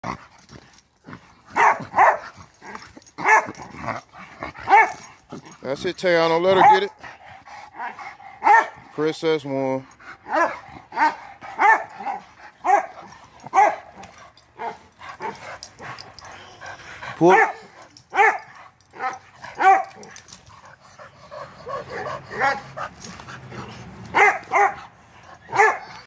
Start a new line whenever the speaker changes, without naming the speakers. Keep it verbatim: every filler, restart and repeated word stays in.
That's it, Tayon. Don't let her get it. Princess one. Pull.